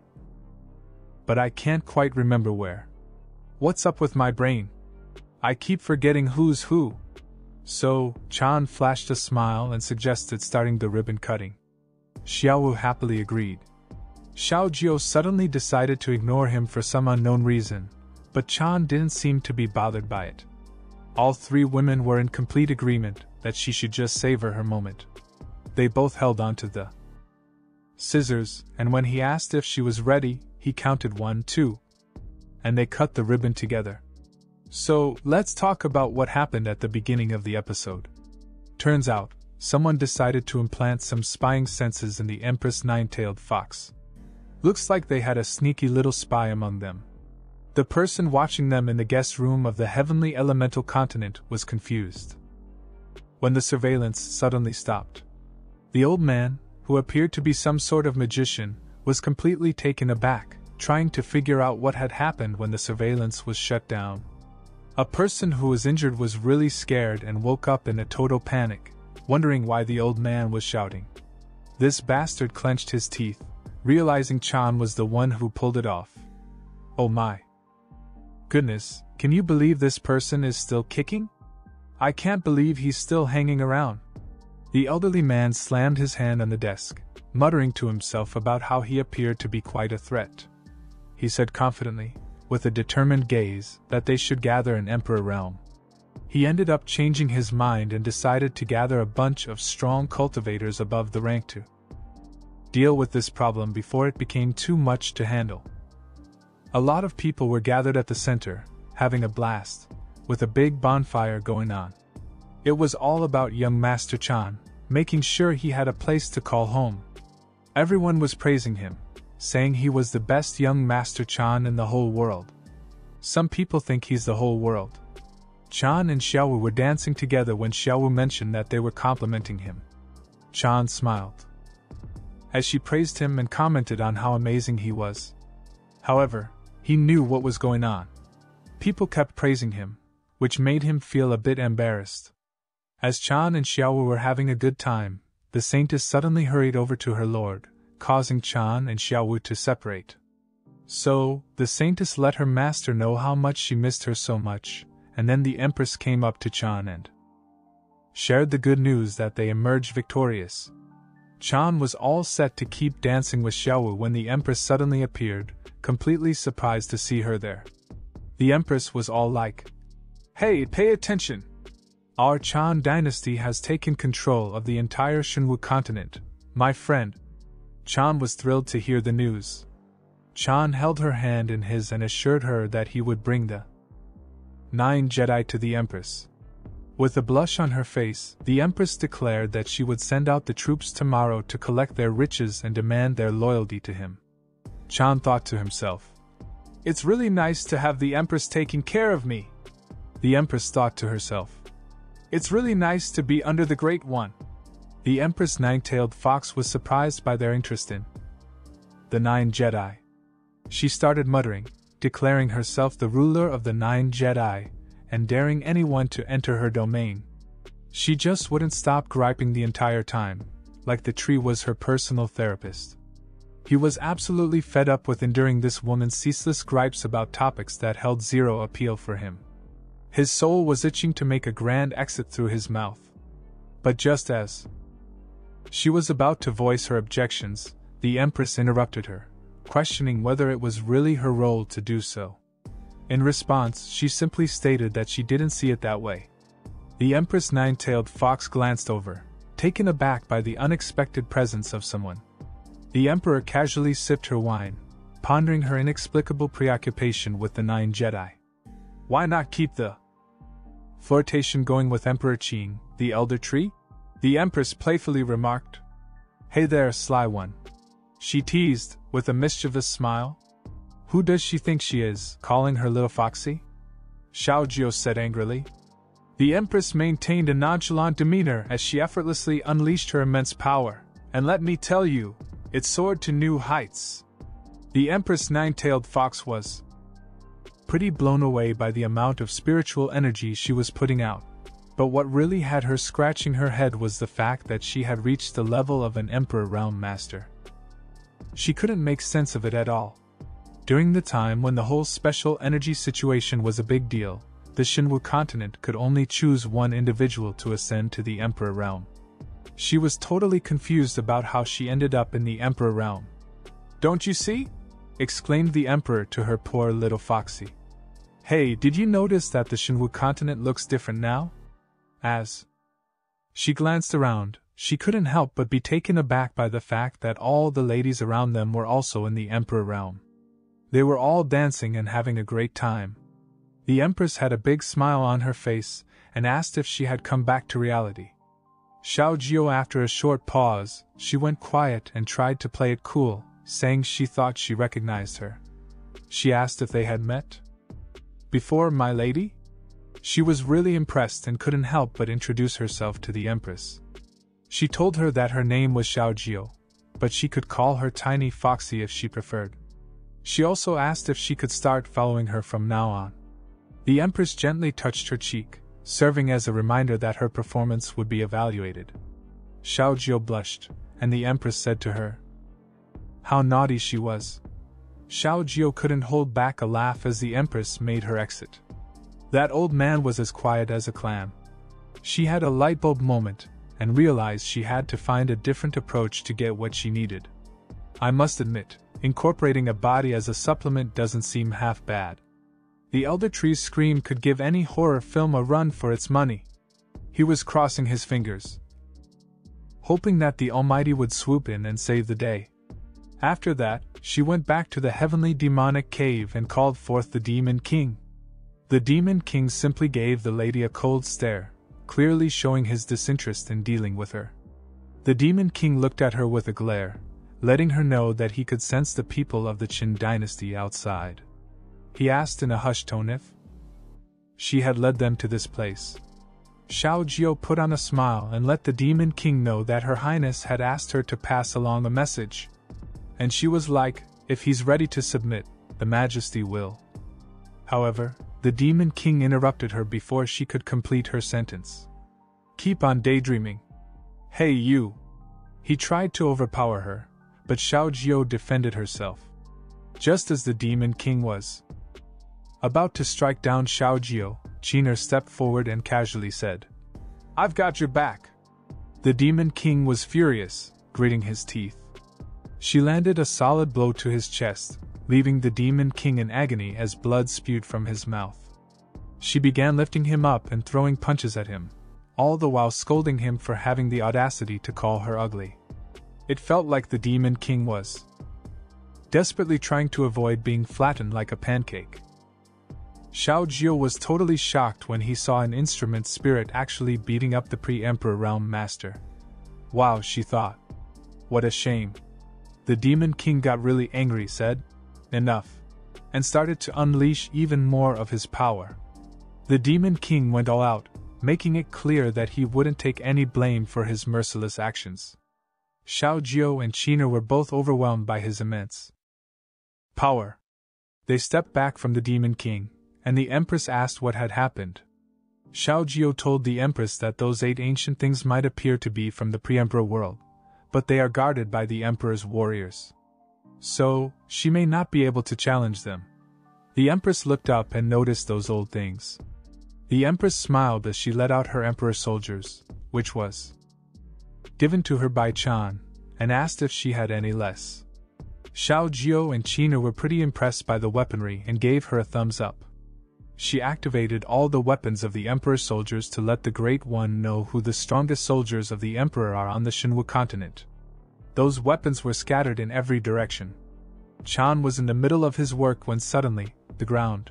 but I can't quite remember where. What's up with my brain? I keep forgetting who's who. So, Chan flashed a smile and suggested starting the ribbon cutting. Xiaowu happily agreed. Xiaojiu suddenly decided to ignore him for some unknown reason, but Chan didn't seem to be bothered by it. All three women were in complete agreement that she should just savor her moment. They both held onto the scissors, and when he asked if she was ready, he counted one, two, and they cut the ribbon together. So, let's talk about what happened at the beginning of the episode. Turns out, someone decided to implant some spying senses in the Empress Nine-Tailed Fox. Looks like they had a sneaky little spy among them. The person watching them in the guest room of the heavenly elemental continent was confused. When the surveillance suddenly stopped, the old man, who appeared to be some sort of magician, was completely taken aback, trying to figure out what had happened when the surveillance was shut down. A person who was injured was really scared and woke up in a total panic, wondering why the old man was shouting. This bastard clenched his teeth, realizing Chan was the one who pulled it off. Oh my goodness, can you believe this person is still kicking? I can't believe he's still hanging around. The elderly man slammed his hand on the desk, muttering to himself about how he appeared to be quite a threat. He said confidently, with a determined gaze, that they should gather in Emperor Realm. He ended up changing his mind and decided to gather a bunch of strong cultivators above the rank to deal with this problem before it became too much to handle. A lot of people were gathered at the center, having a blast, with a big bonfire going on. It was all about young Master Chan, making sure he had a place to call home. Everyone was praising him, saying he was the best young Master Chan in the whole world. Some people think he's the whole world. Chan and Xiaowu were dancing together when Xiaowu mentioned that they were complimenting him. Chan smiled as she praised him and commented on how amazing he was. However, he knew what was going on. People kept praising him, which made him feel a bit embarrassed. As Chan and Xiaowu were having a good time, the Saintess suddenly hurried over to her lord, causing Chan and Xiaowu to separate. So, the Saintess let her master know how much she missed her so much, and then the Empress came up to Chan and shared the good news that they emerged victorious. Chan was all set to keep dancing with Xiaowu when the Empress suddenly appeared, completely surprised to see her there. The Empress was all like, "Hey, pay attention! Our Chan dynasty has taken control of the entire Shenwu continent, my friend." Chan was thrilled to hear the news. Chan held her hand in his and assured her that he would bring the nine Jedi to the Empress. With a blush on her face, the Empress declared that she would send out the troops tomorrow to collect their riches and demand their loyalty to him. Chan thought to himself, "It's really nice to have the Empress taking care of me." The Empress thought to herself, "It's really nice to be under the Great One." The Empress Nine-Tailed Fox was surprised by their interest in the Nine Jedi. She started muttering, declaring herself the ruler of the Nine Jedi, and daring anyone to enter her domain. She just wouldn't stop griping the entire time, like the tree was her personal therapist. He was absolutely fed up with enduring this woman's ceaseless gripes about topics that held zero appeal for him. His soul was itching to make a grand exit through his mouth. But just as she was about to voice her objections, the Empress interrupted her, questioning whether it was really her role to do so. In response, she simply stated that she didn't see it that way. The Empress Nine-Tailed Fox glanced over, taken aback by the unexpected presence of someone. The Emperor casually sipped her wine, pondering her inexplicable preoccupation with the Nine Jedi. Why not keep the flirtation going with Emperor Qing, the Elder Tree? The Empress playfully remarked. Hey there, sly one. She teased, with a mischievous smile. Who does she think she is, calling her little foxy? Xiao Jiao said angrily. The Empress maintained a nonchalant demeanor as she effortlessly unleashed her immense power, and let me tell you, it soared to new heights. The Empress Nine-Tailed Fox was pretty blown away by the amount of spiritual energy she was putting out, but what really had her scratching her head was the fact that she had reached the level of an Emperor Realm Master. She couldn't make sense of it at all. During the time when the whole special energy situation was a big deal, the Shenwu continent could only choose one individual to ascend to the Emperor Realm. She was totally confused about how she ended up in the Emperor Realm. Don't you see? Exclaimed the Emperor to her poor little foxy. Hey, did you notice that the Shenwu continent looks different now? As she glanced around, she couldn't help but be taken aback by the fact that all the ladies around them were also in the Emperor Realm. They were all dancing and having a great time. The Empress had a big smile on her face and asked if she had come back to reality. Xiao Jiao, after a short pause, she went quiet and tried to play it cool, saying she thought she recognized her. She asked if they had met before, my lady? She was really impressed and couldn't help but introduce herself to the Empress. She told her that her name was Xiaojiu, but she could call her Tiny Foxy if she preferred. She also asked if she could start following her from now on. The Empress gently touched her cheek, serving as a reminder that her performance would be evaluated. Xiaojiu blushed, and the Empress said to her how naughty she was. Xiaojiu couldn't hold back a laugh as the Empress made her exit. That old man was as quiet as a clam. She had a lightbulb moment, and realized she had to find a different approach to get what she needed. I must admit, incorporating a body as a supplement doesn't seem half bad. The Elder Tree's scream could give any horror film a run for its money. He was crossing his fingers, hoping that the Almighty would swoop in and save the day. After that, she went back to the heavenly demonic cave and called forth the Demon King. The Demon King simply gave the lady a cold stare, clearly showing his disinterest in dealing with her. The Demon King looked at her with a glare, letting her know that he could sense the people of the Qin dynasty outside. He asked in a hushed tone if she had led them to this place. Xiaojiu put on a smile and let the Demon King know that Her Highness had asked her to pass along a message. And she was like, if he's ready to submit, the Majesty will. However, the Demon King interrupted her before she could complete her sentence. Keep on daydreaming. Hey you! He tried to overpower her, but Xiaojiu defended herself. Just as the Demon King was about to strike down Xiaojiu, Qiner stepped forward and casually said, I've got your back. The Demon King was furious, gritting his teeth. She landed a solid blow to his chest, leaving the Demon King in agony as blood spewed from his mouth. She began lifting him up and throwing punches at him, all the while scolding him for having the audacity to call her ugly. It felt like the Demon King was desperately trying to avoid being flattened like a pancake. Xiaojiu was totally shocked when he saw an instrument spirit actually beating up the Pre-Emperor Realm Master. Wow, she thought. What a shame. The Demon King got really angry, said, enough, and started to unleash even more of his power. The Demon King went all out, making it clear that he wouldn't take any blame for his merciless actions. Xiaojiu and Qiner were both overwhelmed by his immense power. They stepped back from the Demon King, and the Empress asked what had happened. Xiaojiu told the Empress that those eight ancient things might appear to be from the Pre-Emperor world, but they are guarded by the Emperor's warriors. So, she may not be able to challenge them. The Empress looked up and noticed those old things. The Empress smiled as she let out her Emperor soldiers, which was given to her by Chan, and asked if she had any less. Xiaojiu and Qiner were pretty impressed by the weaponry and gave her a thumbs up. She activated all the weapons of the Emperor's soldiers to let the Great One know who the strongest soldiers of the Emperor are on the Shinwu continent. Those weapons were scattered in every direction. Chan was in the middle of his work when suddenly, the ground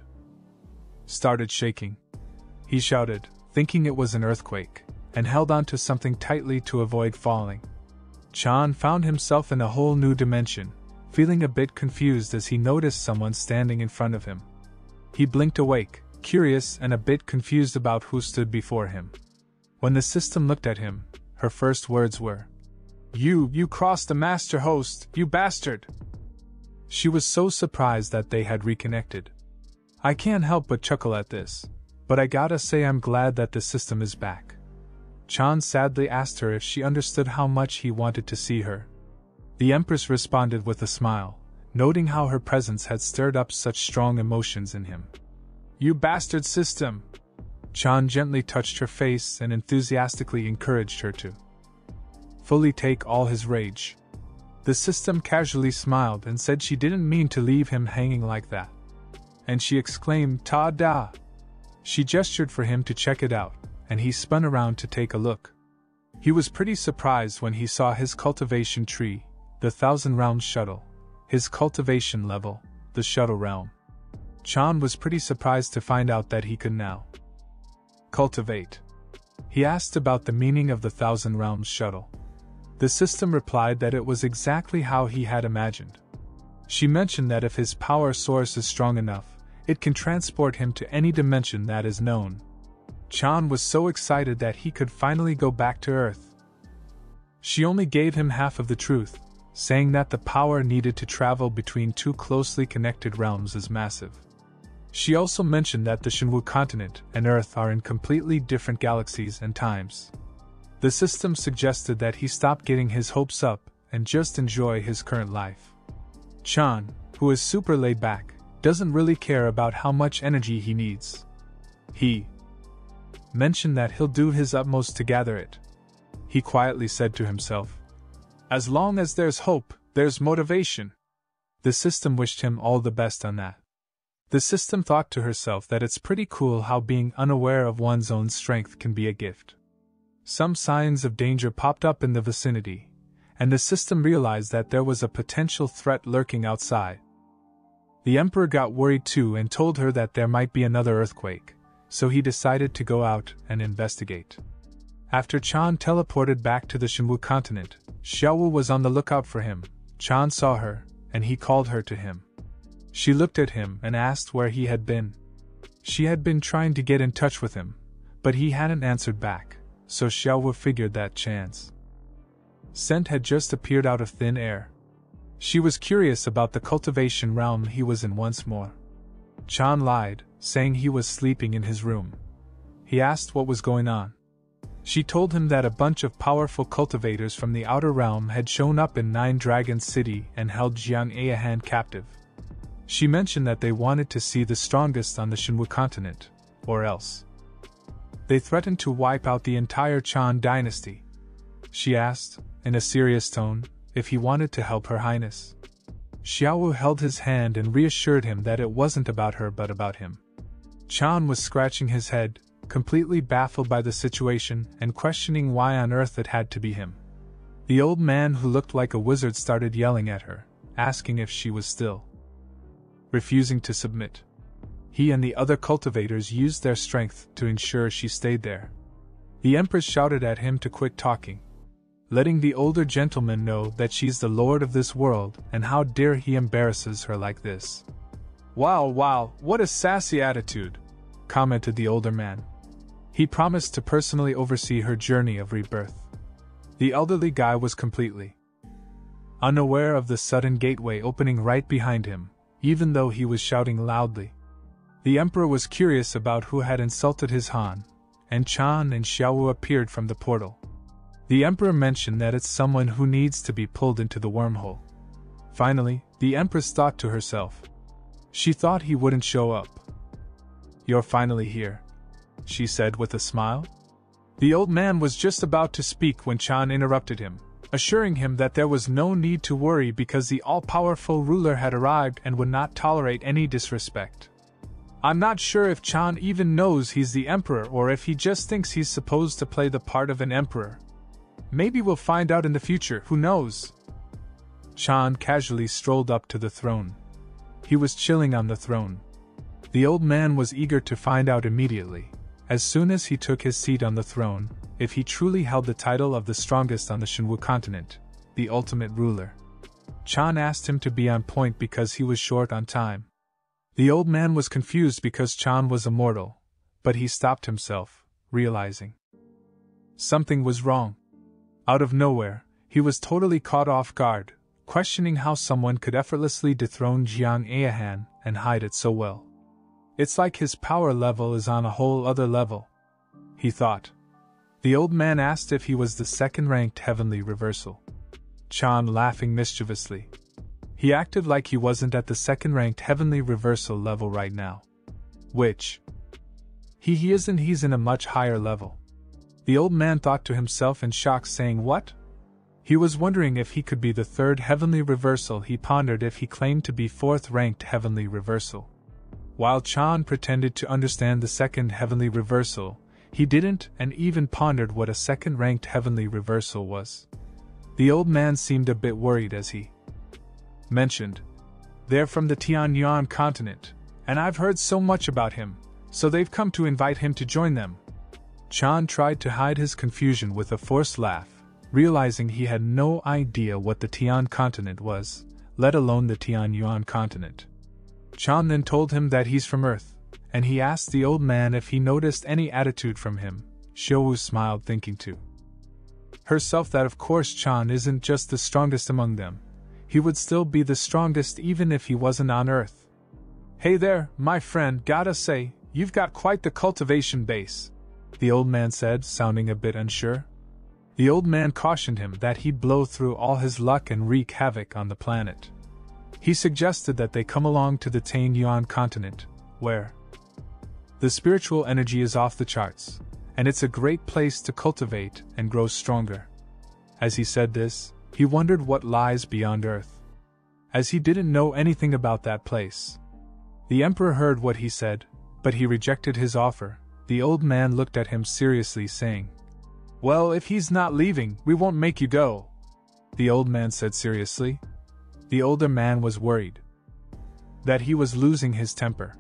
started shaking. He shouted, thinking it was an earthquake, and held on to something tightly to avoid falling. Chan found himself in a whole new dimension, feeling a bit confused as he noticed someone standing in front of him. He blinked awake, curious and a bit confused about who stood before him. When the system looked at him, her first words were, You, you crossed the master host, you bastard! She was so surprised that they had reconnected. I can't help but chuckle at this, but I gotta say I'm glad that the system is back. Chan sadly asked her if she understood how much he wanted to see her. The Empress responded with a smile, noting how her presence had stirred up such strong emotions in him. You bastard system! Chan gently touched her face and enthusiastically encouraged her to fully take all his rage. The system casually smiled and said she didn't mean to leave him hanging like that. And she exclaimed, Ta-da! She gestured for him to check it out, and he spun around to take a look. He was pretty surprised when he saw his cultivation tree, the Thousand Realms shuttle, his cultivation level, the shuttle realm. Chan was pretty surprised to find out that he could now cultivate. He asked about the meaning of the Thousand Realms shuttle. The system replied that it was exactly how he had imagined. She mentioned that if his power source is strong enough, it can transport him to any dimension that is known. Chan was so excited that he could finally go back to Earth. She only gave him half of the truth, saying that the power needed to travel between two closely connected realms is massive. She also mentioned that the Shenwu continent and Earth are in completely different galaxies and times. The system suggested that he stop getting his hopes up and just enjoy his current life. Chan, who is super laid back, doesn't really care about how much energy he needs. He mentioned that he'll do his utmost to gather it. He quietly said to himself, "As long as there's hope, there's motivation." The system wished him all the best on that. The system thought to herself that it's pretty cool how being unaware of one's own strength can be a gift. Some signs of danger popped up in the vicinity, and the system realized that there was a potential threat lurking outside. The Emperor got worried too and told her that there might be another earthquake, so he decided to go out and investigate. After Chan teleported back to the Shenwu continent, Xiaowu was on the lookout for him. Chan saw her, and he called her to him. She looked at him and asked where he had been. She had been trying to get in touch with him, but he hadn't answered back, so Xiaowu figured that chance Scent had just appeared out of thin air. She was curious about the cultivation realm he was in once more. Chan lied, saying he was sleeping in his room. He asked what was going on. She told him that a bunch of powerful cultivators from the outer realm had shown up in Nine Dragons City and held Jiang Ayahan captive. She mentioned that they wanted to see the strongest on the Shenwu continent, or else they threatened to wipe out the entire Chan dynasty. She asked, in a serious tone, if he wanted to help Her Highness. Xiaowu held his hand and reassured him that it wasn't about her but about him. Chan was scratching his head, completely baffled by the situation and questioning why on earth it had to be him. The old man who looked like a wizard started yelling at her, asking if she was still refusing to submit. He and the other cultivators used their strength to ensure she stayed there. The Empress shouted at him to quit talking, letting the older gentleman know that she's the lord of this world and how dare he embarrasses her like this. "Wow, wow, what a sassy attitude," commented the older man. He promised to personally oversee her journey of rebirth. The elderly guy was completely unaware of the sudden gateway opening right behind him, even though he was shouting loudly. The Emperor was curious about who had insulted his Han, and Chan and Xiaowu appeared from the portal. The Emperor mentioned that it's someone who needs to be pulled into the wormhole. Finally, the Empress thought to herself. She thought he wouldn't show up. "You're finally here," she said with a smile. The old man was just about to speak when Chan interrupted him, assuring him that there was no need to worry because the all-powerful ruler had arrived and would not tolerate any disrespect. I'm not sure if Chan even knows he's the Emperor or if he just thinks he's supposed to play the part of an emperor. Maybe we'll find out in the future, who knows? Chan casually strolled up to the throne. He was chilling on the throne. The old man was eager to find out immediately, as soon as he took his seat on the throne, if he truly held the title of the strongest on the Shenwu continent, the ultimate ruler. Chan asked him to be on point because he was short on time. The old man was confused because Chan was immortal, but he stopped himself, realizing something was wrong. Out of nowhere, he was totally caught off guard, questioning how someone could effortlessly dethrone Jiang Ayahan and hide it so well. It's like his power level is on a whole other level, he thought. The old man asked if he was the second-ranked heavenly reversal. Chan laughing mischievously. He acted like he wasn't at the second-ranked heavenly reversal level right now. Which he, he isn't, he's in a much higher level. The old man thought to himself in shock, saying what? He was wondering if he could be the third heavenly reversal. He pondered if he claimed to be fourth-ranked heavenly reversal. While Chan pretended to understand the second heavenly reversal, he didn't and even pondered what a second-ranked heavenly reversal was. The old man seemed a bit worried as he mentioned, "They're from the Tianyuan continent, and I've heard so much about him, so they've come to invite him to join them." Chan tried to hide his confusion with a forced laugh, realizing he had no idea what the Tian continent was, let alone the Tian Yuan continent. Chan then told him that he's from Earth, and he asked the old man if he noticed any attitude from him. Xiaowu smiled, thinking to herself that of course Chan isn't just the strongest among them. He would still be the strongest even if he wasn't on Earth. "Hey there, my friend, gotta say, you've got quite the cultivation base," the old man said, sounding a bit unsure. The old man cautioned him that he'd blow through all his luck and wreak havoc on the planet. He suggested that they come along to the Tian Yuan continent, where the spiritual energy is off the charts, and it's a great place to cultivate and grow stronger. As he said this, he wondered what lies beyond Earth, as he didn't know anything about that place. The emperor heard what he said, but he rejected his offer. The old man looked at him seriously, saying, "Well, if he's not leaving, we won't make you go," the old man said seriously. The older man was worried that he was losing his temper.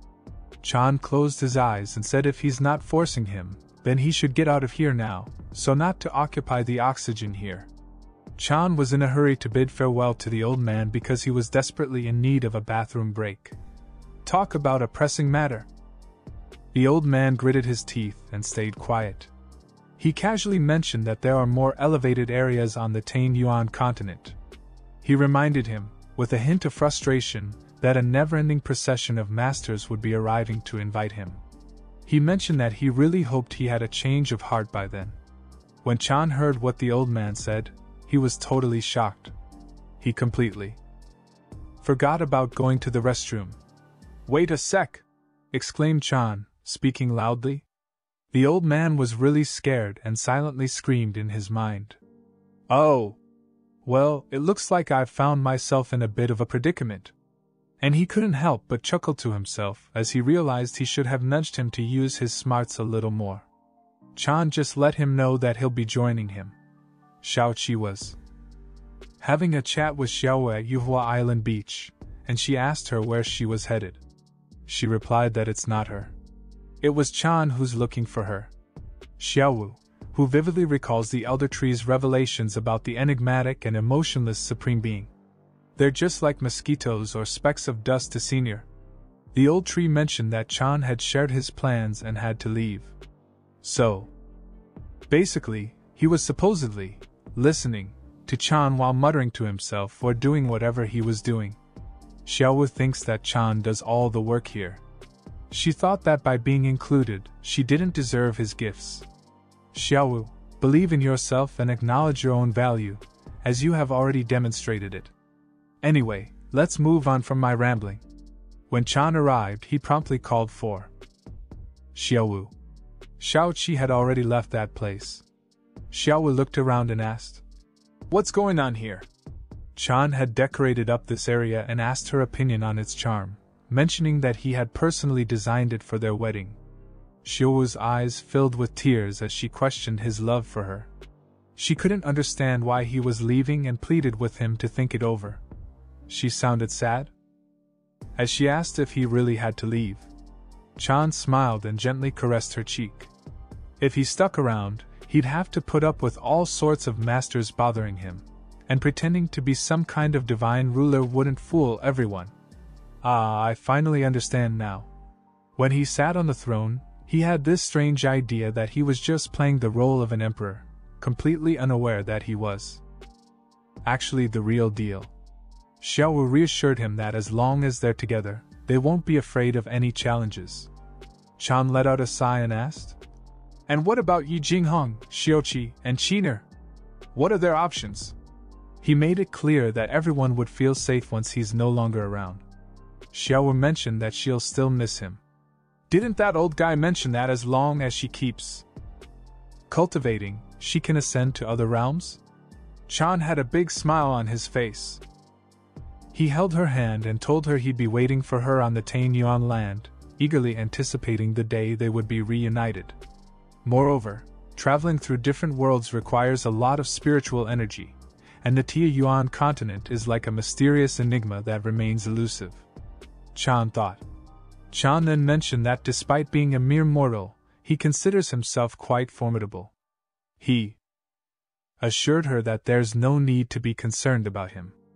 Chan closed his eyes and said if he's not forcing him, then he should get out of here now, so not to occupy the oxygen here. Chan was in a hurry to bid farewell to the old man because he was desperately in need of a bathroom break. Talk about a pressing matter. The old man gritted his teeth and stayed quiet. He casually mentioned that there are more elevated areas on the Tian Yuan continent. He reminded him, with a hint of frustration, that a never-ending procession of masters would be arriving to invite him. He mentioned that he really hoped he had a change of heart by then. When Chan heard what the old man said, he was totally shocked. He completely forgot about going to the restroom. "Wait a sec!" exclaimed Chan, speaking loudly. The old man was really scared and silently screamed in his mind. "Oh! Well, it looks like I've found myself in a bit of a predicament." And he couldn't help but chuckle to himself as he realized he should have nudged him to use his smarts a little more. Chan just let him know that he'll be joining him. Xiaoqi was having a chat with Xiaowu at Yuhua Island Beach, and she asked her where she was headed. She replied that it's not her. It was Chan who's looking for her. Xiaowu, who vividly recalls the Elder Tree's revelations about the enigmatic and emotionless Supreme Being. They're just like mosquitoes or specks of dust to Senior. The old tree mentioned that Chan had shared his plans and had to leave. So, basically, he was supposedly listening to Chan while muttering to himself or doing whatever he was doing. Xiaowu thinks that Chan does all the work here. She thought that by being included, she didn't deserve his gifts. Xiaowu, believe in yourself and acknowledge your own value, as you have already demonstrated it. Anyway, let's move on from my rambling. When Chan arrived, he promptly called for Xiaowu. Xiaoqi had already left that place. Xiaowu looked around and asked, "What's going on here?" Chan had decorated up this area and asked her opinion on its charm, mentioning that he had personally designed it for their wedding. Xiaowu's eyes filled with tears as she questioned his love for her. She couldn't understand why he was leaving and pleaded with him to think it over. She sounded sad as she asked if he really had to leave. Chan smiled and gently caressed her cheek. If he stuck around, he'd have to put up with all sorts of masters bothering him, and pretending to be some kind of divine ruler wouldn't fool everyone. Ah, I finally understand now. When he sat on the throne, he had this strange idea that he was just playing the role of an emperor, completely unaware that he was actually the real deal. Xiaowu reassured him that as long as they're together, they won't be afraid of any challenges. Chan let out a sigh and asked, "And what about Yi Jinghong, Xiaoqi, and Qiner? What are their options?" He made it clear that everyone would feel safe once he's no longer around. Xiaowu mentioned that she'll still miss him. "Didn't that old guy mention that as long as she keeps cultivating, she can ascend to other realms?" Chan had a big smile on his face. He held her hand and told her he'd be waiting for her on the Tian Yuan land, eagerly anticipating the day they would be reunited. Moreover, traveling through different worlds requires a lot of spiritual energy, and the Tian Yuan continent is like a mysterious enigma that remains elusive. Chan thought. Chan then mentioned that despite being a mere mortal, he considers himself quite formidable. He assured her that there's no need to be concerned about him.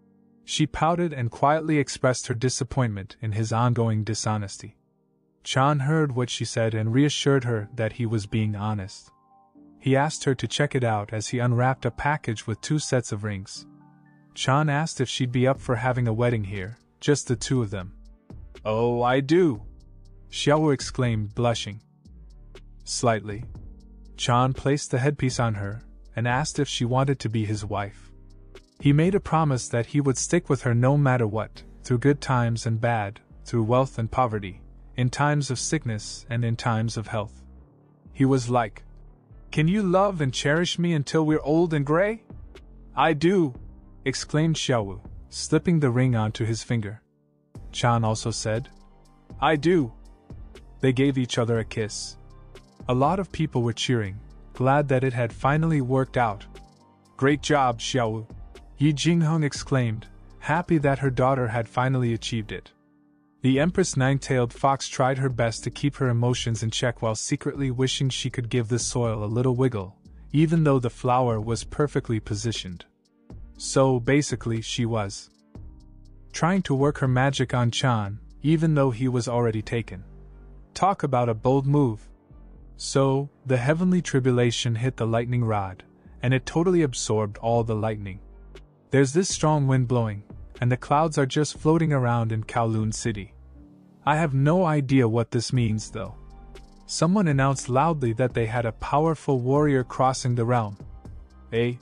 She pouted and quietly expressed her disappointment in his ongoing dishonesty. Chan heard what she said and reassured her that he was being honest. He asked her to check it out as he unwrapped a package with two sets of rings. Chan asked if she'd be up for having a wedding here, just the two of them. "Oh, I do!" Xiaowu exclaimed, blushing slightly. Chan placed the headpiece on her and asked if she wanted to be his wife. He made a promise that he would stick with her no matter what, through good times and bad, through wealth and poverty, in times of sickness and in times of health. He was like, "Can you love and cherish me until we're old and gray?" "I do!" exclaimed Xiaowu, slipping the ring onto his finger. Chan also said, "I do." They gave each other a kiss. A lot of people were cheering, glad that it had finally worked out. "Great job, Xiaowu!" Yi Jingheng exclaimed, happy that her daughter had finally achieved it. The Empress Nine-Tailed Fox tried her best to keep her emotions in check while secretly wishing she could give the soil a little wiggle, even though the flower was perfectly positioned. So, basically, she was trying to work her magic on Chan, even though he was already taken. Talk about a bold move. So, the heavenly tribulation hit the lightning rod, and it totally absorbed all the lightning. There's this strong wind blowing, and the clouds are just floating around in Kowloon City. I have no idea what this means, though. Someone announced loudly that they had a powerful warrior crossing the realm. A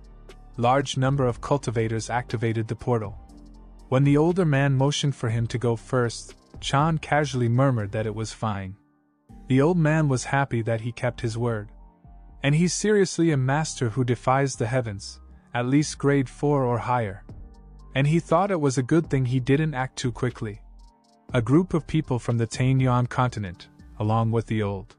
large number of cultivators activated the portal. When the older man motioned for him to go first, Chan casually murmured that it was fine. The old man was happy that he kept his word. And he's seriously a master who defies the heavens, at least grade four or higher. And he thought it was a good thing he didn't act too quickly. A group of people from the Tainyuan continent, along with the old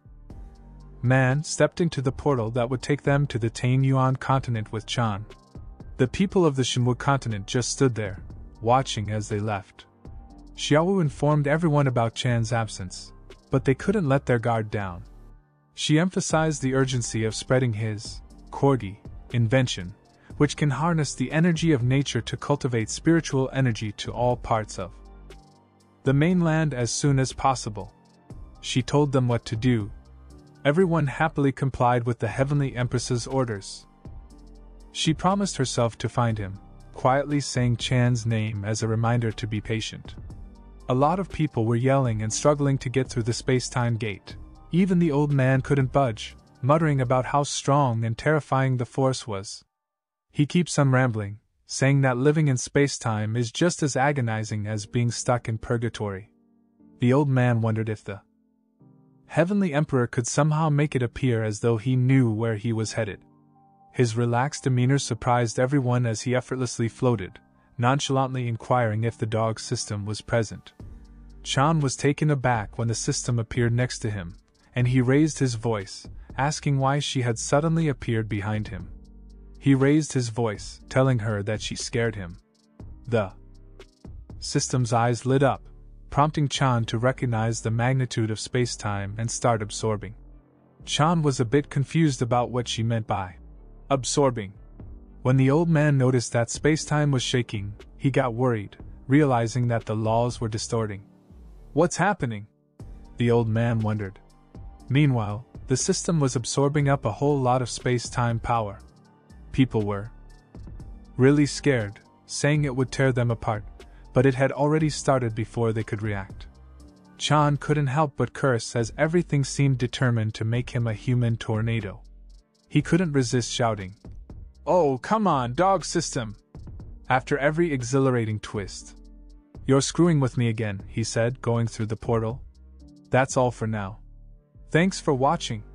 man, stepped into the portal that would take them to the Tainyuan continent with Chan. The people of the Shimwu continent just stood there, watching as they left. Xiaowu informed everyone about Chan's absence, but they couldn't let their guard down. She emphasized the urgency of spreading his Corgi invention, which can harness the energy of nature to cultivate spiritual energy to all parts of the mainland as soon as possible. She told them what to do. Everyone happily complied with the Heavenly Empress's orders. She promised herself to find him, quietly saying Chan's name as a reminder to be patient. A lot of people were yelling and struggling to get through the space-time gate. Even the old man couldn't budge, muttering about how strong and terrifying the force was. He keeps on rambling, saying that living in space-time is just as agonizing as being stuck in purgatory. The old man wondered if the Heavenly Emperor could somehow make it appear as though he knew where he was headed. His relaxed demeanor surprised everyone as he effortlessly floated, nonchalantly inquiring if the dog system was present. Chan was taken aback when the system appeared next to him, and he raised his voice, asking why she had suddenly appeared behind him. He raised his voice, telling her that she scared him. The system's eyes lit up, prompting Chan to recognize the magnitude of space-time and start absorbing. Chan was a bit confused about what she meant by absorbing. When the old man noticed that space-time was shaking, he got worried, realizing that the laws were distorting. What's happening? The old man wondered. Meanwhile, the system was absorbing up a whole lot of space-time power. People were really scared, saying it would tear them apart, but it had already started before they could react. Chan couldn't help but curse as everything seemed determined to make him a human tornado. He couldn't resist shouting, "Oh, come on, dog system!" after every exhilarating twist. "You're screwing with me again," he said, going through the portal. That's all for now. Thanks for watching.